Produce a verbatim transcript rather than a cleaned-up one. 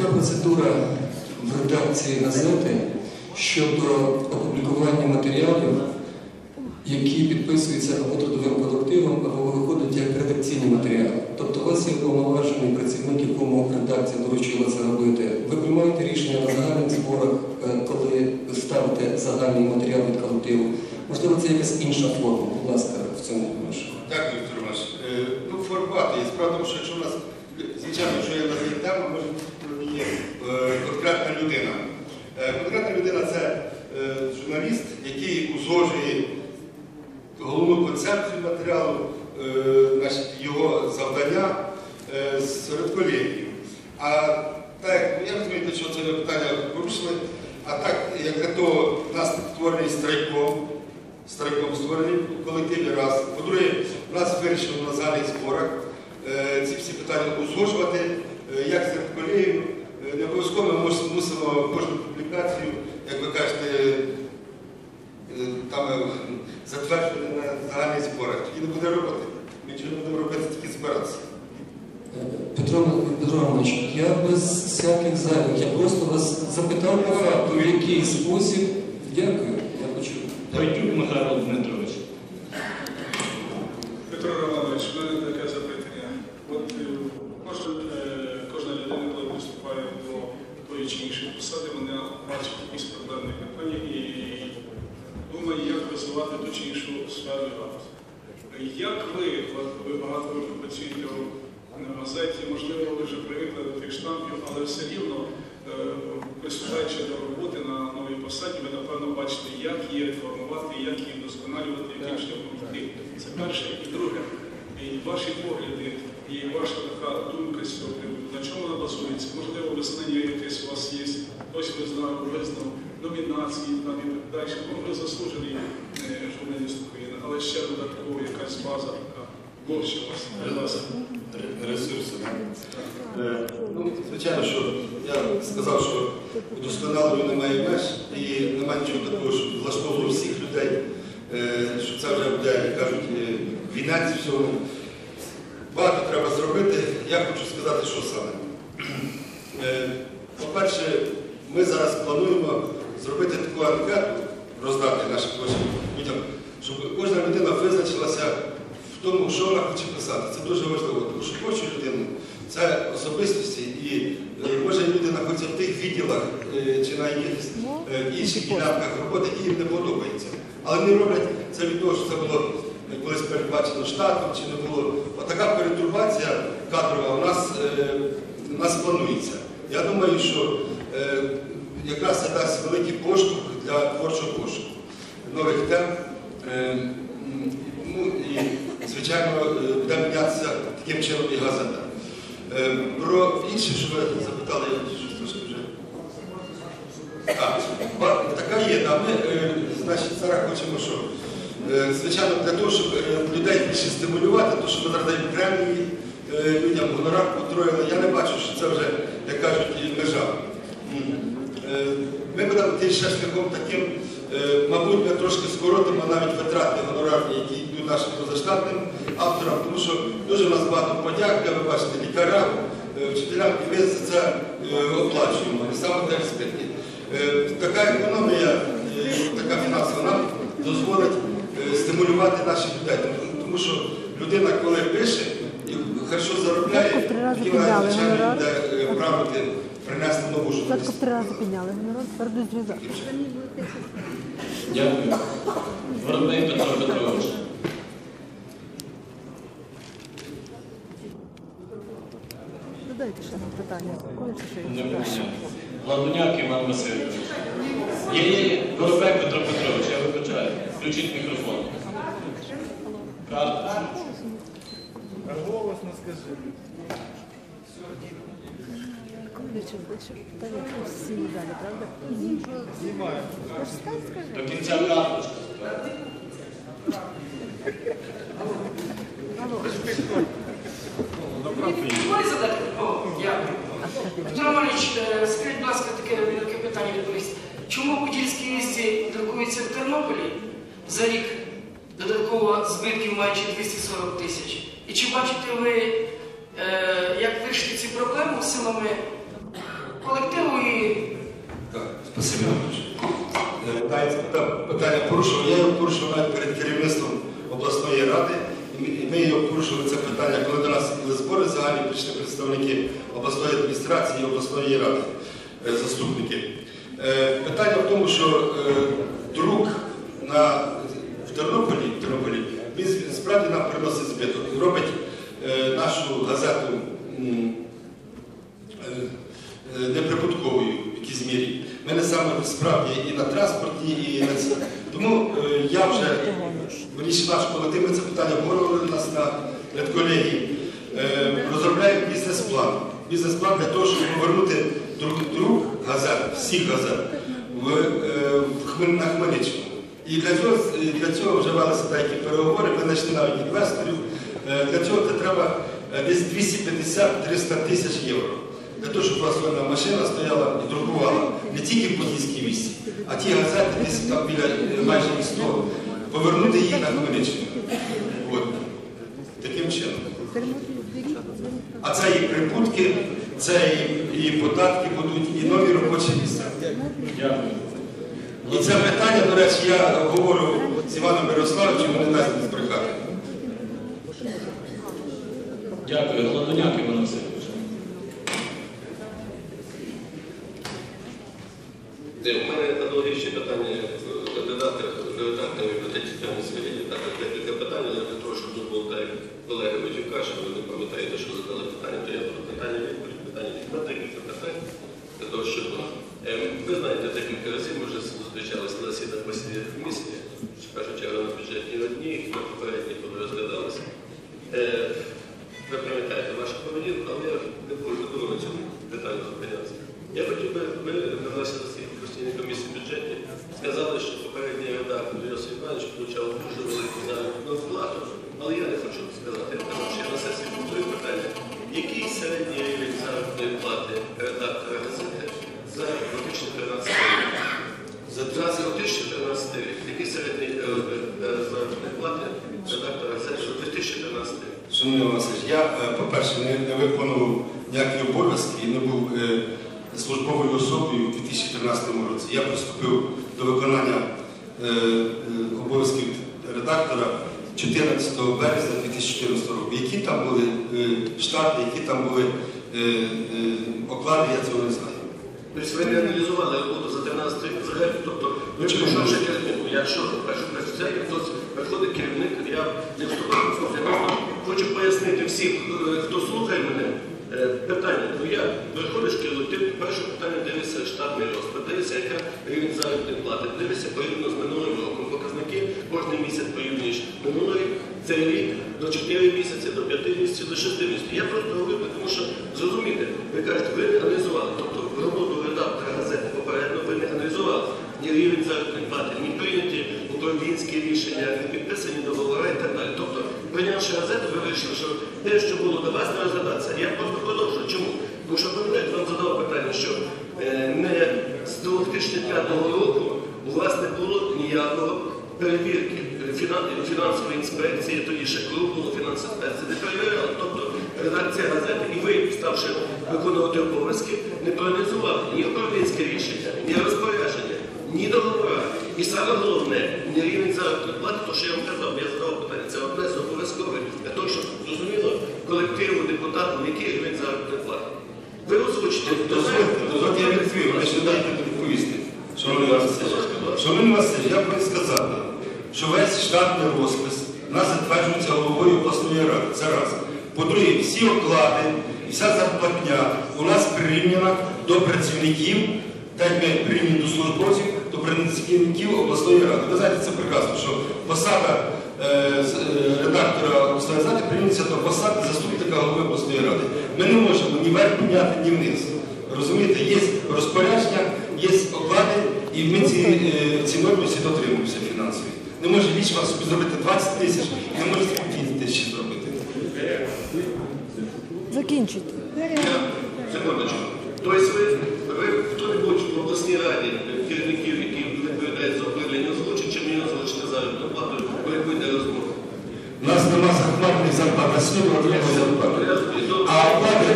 яка процедура в редакції газети щодо опублікування матеріалів, які підписуються або трудовим колективом, або виходять як редакційні матеріали? Тобто у вас є повноважений працівник, якому редакція доручила це робити. Ви приймаєте рішення на загальних зборах, коли ставите загальний матеріал від колективу? Можливо, це якась інша форма? Будь ласка, в цьому прошу. Дякую, Віктор Іванович. Ну, формат є. Справа в тому, що якщо у нас, звичайно, що я назву тему, може бути конкретна людина. Конкретна людина – це журналіст, який узгоджує головну концепцію матеріалу, значить, його завдання серед колегів. А так, я розумію, що це питання порушили, а так, як для того, у нас створений страйком, страйком створений в колективі раз. По-друге, у нас вирішено на загальних зборах ці всі питання узгоджувати, як серед колегів. Не обов'язково ми мусимо кожну публікацію, як ви кажете, там затверджувати на загальних зборах. Тоді не буде роботи. Ми нічого не будемо робити, тільки збиратися. Петро Романович, я без всяких зайвих, я просто вас запитав по факту, в який спосіб. Дякую, я почув. Войтюк Михайло Дмитрович. Петро Романович, в мене таке запитання. От кожна, кожна людина, коли виступає до тої чи іншої посади, вона бачить якісь проблемні питання і думає, як розвивати ту чи іншу сферу роботи. Як ви, от ви багато років працюєте на газеті, можливо, ви вже привикли до тих штампів, але все рівно, присужаючи до роботи на новій посаді, ви, напевно, бачите, як її реформувати, як її вдосконалювати, яким шляхом йти. Це перше. І друге, і ваші погляди, і ваша така думка з цього приводу, на чому вона базується? Можливо, визнання якесь у вас є, хтось визнав, визнав номінації там, і так далі. Ну, ви заслужений журналіст України, але ще додатково якась база така. Борщ у вас. Ресурси. Ну, звичайно, що я сказав, що удосконалення немає меж і немає нічого такого, що влаштовувало всіх людей, що це вже буде, як кажуть, вінець всього. Багато треба зробити. Я хочу сказати, що саме. По-перше, ми зараз плануємо зробити таку анкету, роздати нашим людям, щоб кожна людина визначилася в тому, що вона хоче писати. Це дуже важливо, тому що творчу людину – це особистості, і кожна людина знаходиться в тих відділах чи на якихось інших ділянках роботи, які їм не подобається. Але вони роблять це від того, що це було колись передбачено штатом, чи не було. Отака перетурбація кадрова у нас, у нас планується. Я думаю, що якраз це дасть великий поштовх для творчого пошуку нових тем. Ну і, звичайно, буде мінятися таким чином і газета. Про інше, що ви запитали, я щось трошки вже. А, така є, да. Ми, значить, зараз хочемо, що, звичайно, для того, щоб людей більше стимулювати, то, що ми зараз даємо премії людям, гонорар потроїли, я не бачу, що це вже, як кажуть, межа. Ми будемо йти ще шляхом таким, мабуть, ми трошки скоротимо навіть витрати гонорарні, які йдуть нашим позаштатним авторам, тому що дуже в нас багато подяк, де ви бачите, лікарям, вчителям, і ми за це оплачуємо, і саме те спитні. Така економія, така фінансова нам дозволить стимулювати наших людей, тому що людина, коли пише і хорошо заробляє, тоді вона, звичайно, буде прагнути принести нову журналістику. Спочатку в три рази підняли гонорар, тепер до зв'язок. Дякую. Воробей Петро Петрович. Додайте ще нам питання. Коли це ще Не є? поміняю. Ладуняк Іван Васильович. Є, є, є. Воробей Петро Петрович, я вибачаю. Включіть мікрофон. Карта. Голосно скажи. Питання всі далі, правда? Знімаю. До кінця карточка. Можна задати? О, дякую. Петро Романович, скажіть, будь ласка, таке невелике питання відповісти. Чому подільські вісті друкуються в Тернополі за рік додатково збитків майже двісті сорок тисяч? І чи бачите ви, як вирішити ці проблеми силами колективу і Так, спасибо. Питання, питання порушував. Я його порушував навіть перед керівництвом обласної ради. І ми- І ми його порушили це питання, коли до нас були збори загальні, прийшли представники обласної адміністрації і обласної ради, е, заступники. Е, Питання в тому, що е, друк на, в Тернополі, в Тернополі він з- справді нам приносить збиток. Робить е, нашу газету м, е, е, неприбутковою в якійсь мірі. Ми не саме справді і на транспорті, і на ці. Тому е, я вже, вирішив наш колектив, ми це питання обговорювали у нас на редколегії, е, розробляємо бізнес-план. Бізнес-план для того, щоб повернути друг, друг газет, всіх газет в, е, в Хмель- на Хмельниччину. І для цього, для цього вже велися деякі переговори, ми знайшли навіть інвесторів. Е, Для цього це треба е, десь двісті п'ятдесят - триста тисяч євро. Для того, щоб просто одна машина стояла і друкувала не тільки в Подільській місті, а ті газети, десь там біля е, майже їх сто, повернути їх на Хмельниччину. От. Таким чином. А це і прибутки, це і, і податки будуть, і нові робочі місця. Дякую. І це питання, до речі, я говорю з Іваном Мирославовичем, не дасть не збрехати. Дякую. Гладуняк Іван Васильович. У мене аналогічні питання в кандидатах, редакторів і Тетяні Сергіївні. Також декілька питань, але для того, щоб тут було так, колеги Матюка, що ви не пам'ятаєте, що задали питання, то я буду питання відповідь, питання відповідь, декілька питань, для того, щоб... Е, ви знаєте, декілька разів ми вже зустрічалися на засіданнях постійних комісій, в першу чергу на бюджетній одній, на попередній, коли розглядалися. Е, ви пам'ятаєте вашу поведінку, але я не буду на цьому питанню зупинятися. Я хотів би, ми на нашій постійній комісії бюджетній сказали, що попередній редактор Йосиф Іванович отримав дуже велику заробітну плату, але я не хочу сказати, тому що я на сесії повторю питання, який середній рівень заробітної плати редактора газети за дві тисячі тринадцятий рік? За дві тисячі тринадцятий рік. Який середній е, е, заробітної плати редактора газети за дві тисячі тринадцятий рік? Шановний Іван Васильович, я, е, по-перше, не, не виконував ніякі обов'язки і не був е, службовою особою у дві тисячі тринадцятому році. Я приступив до виконання е, е, обов'язків редактора чотирнадцятого березня дві тисячі чотирнадцятого року. Які там були е, штати, які там були е, е, оклади, я цього не знаю. Тобто ви не аналізували роботу за тринадцятий рік взагалі, тобто, ви Чому? пішовши керівнику, якщо першу працює, хтось приходить керівник, я не вступаю в конфлікт, я просто хочу пояснити всім, хто слухає мене, е, питання. Ну я, приходиш керівник, ти перше питання дивишся штатний розклад, дивишся, яка рівень заробітної плати, дивишся порівняно з минулим роком, показники кожен місяць порівнюєш минулий рік, цей рік до чотирьох місяців, до п'яти місяців, до шести місяців. Я просто говорю, тому що, зрозумієте, ви кажете, ви не аналізували, тобто роботу редактора газети попередньо ви не аналізували. Ні рівень заробітної плати, ні прийняті управлінські рішення, не підписані договори і так далі. Тобто, прийнявши газету, ви вирішили, що те, що було до вас, не розглядатися. Я просто продовжую. Чому? Тому що, пам'ятаєте, вам задав питання, що е, не з дві тисячі п'ятого року у вас не було ніякого перевірки. Фінансової інспекції, тоді ще круг було фінансової інспекції, не перевіряли. Тобто редакція газети і ви, ставши виконувати обов'язки, не проаналізували ні управлінське рішення, ні розпорядження, ні договори. І саме головне, ні рівень заробітної плати, то, що я вам казав, я задав питання, це одне з обов'язкових, для того, щоб зрозуміло колективу, депутатам, який рівень заробітної плати. Ви озвучите. Дозвольте, я відповім, ви ще дайте відповісти. Шановний Іван Васильович, Шановний Васильович, я повинен сказати, що весь штатний розпис у нас затверджується головою обласної ради. Це раз. По-друге, всі оклади і вся зарплатня у нас прирівняна до працівників, так як ми прирівняні до службовців, до працівників обласної ради. Ви знаєте, це прекрасно, що посада е, редактора обласної ради прирівнюється до посади заступника голови обласної ради. Ми не можемо ні вверх підняти, ні вниз. Розумієте, є розпорядження, є оклади, і ми ці, е, ці норми всі дотримуємося фінансові. Не може вічно собі зробити двадцять тисяч, і не може дві тисячі зробити. Закінчуйте. Я, секундочку. Тобто ви, ви хто-небудь в обласній раді керівників, які відповідають за управління озвучить, чи мені озвучити заробітну плату, коли буде розмова? У нас нема захмарних зарплат, а слід отримує зарплату. А оплати